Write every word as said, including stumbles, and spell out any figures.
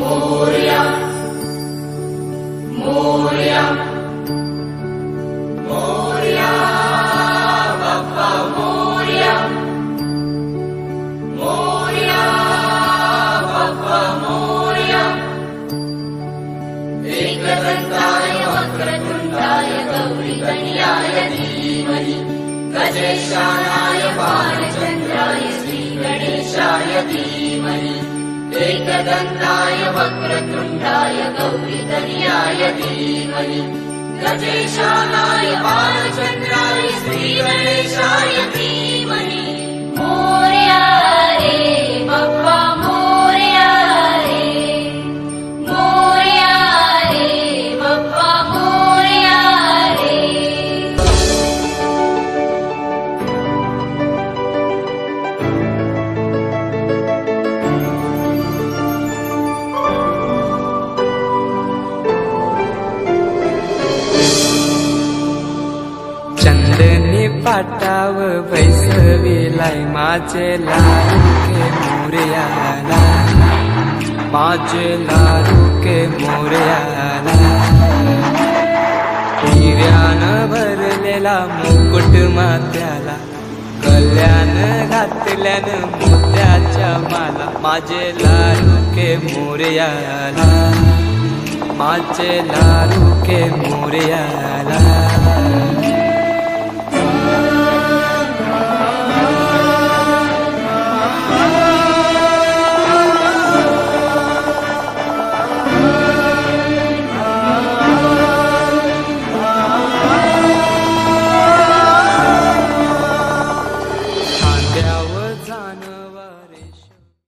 मोरया मोरया मोरया बाप्पा मोरया मोरया बाप्पा मोरया एकदन्ताय वक्रतुण्डाय गौरीकन्याय धीमहि गजेशानाय बालचन्द्राय श्रीगणेशाय धीमहि एकदन्ताय वक्रतुण्डाय गौरीकन्याय धीमहि गजेशानाय बालचन्द्राय श्रीगणेशाय धीमहि मोरया रे बाप्पा मोरया रे मोरया रे बाप्पा मोरया रे। चंदनी पाटाव बैसविलाय माझे लाडके मोरयाला माझे लाडके मोरयाला हिऱ्यानं भरलेला मुकुट मात्याला कल्याण घातल्यानं मोत्याच्या माला माझे लाडके मोरयाला माझे लाडके मोरयाला।